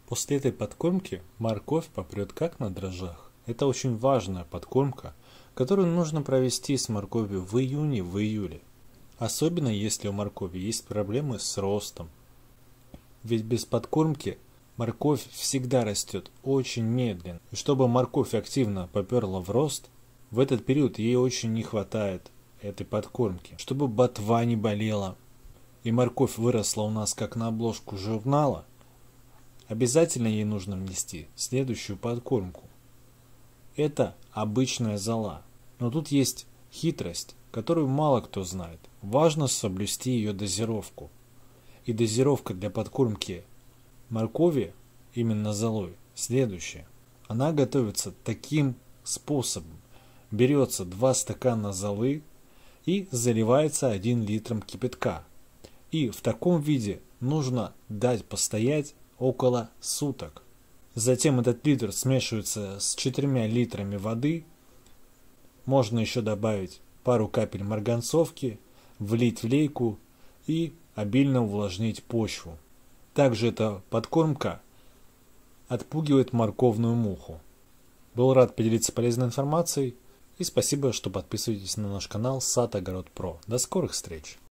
После этой подкормки морковь попрет как на дрожжах. Это очень важная подкормка, которую нужно провести с морковью в июне, в июле. Особенно если у моркови есть проблемы с ростом. Ведь без подкормки морковь всегда растет очень медленно. И чтобы морковь активно поперла в рост, в этот период ей очень не хватает этой подкормки. Чтобы ботва не болела и морковь выросла у нас как на обложку журнала, обязательно ей нужно внести следующую подкормку. Это обычная зола. Но тут есть хитрость, которую мало кто знает. Важно соблюсти ее дозировку. И дозировка для подкормки моркови именно золой следующая. Она готовится таким способом. Берется 2 стакана золы и заливается 1 литром кипятка. И в таком виде нужно дать постоять около суток. Затем этот литр смешивается с 4 литрами воды. Можно еще добавить пару капель марганцовки, влить в лейку и обильно увлажнить почву. Также эта подкормка отпугивает морковную муху. Был рад поделиться полезной информацией и спасибо, что подписываетесь на наш канал Сад Огород Про. До скорых встреч!